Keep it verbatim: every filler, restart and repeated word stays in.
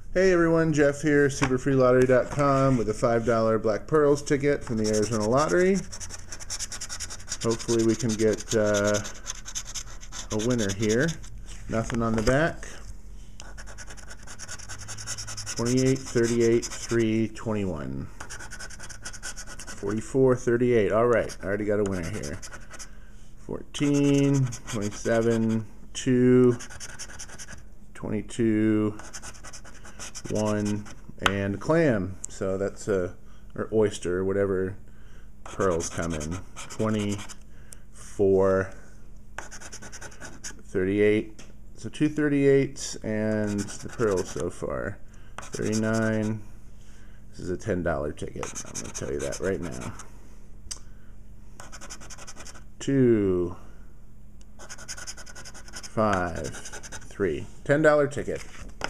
Hey everyone, Jeff here, super free lottery dot com with a five dollar Black Pearls ticket from the Arizona Lottery. Hopefully we can get uh, a winner here. Nothing on the back. twenty-eight, thirty-eight, three, twenty-one. forty-four, thirty-eight. Alright, I already got a winner here. fourteen, twenty-seven, two, twenty-two, one, and clam. So that's a, or oyster, or whatever pearls come in. twenty-four, thirty-eight. So two thirty-eights and the pearls so far. thirty-nine. This is a ten dollar ticket. I'm going to tell you that right now. Two, five, three. ten dollar ticket.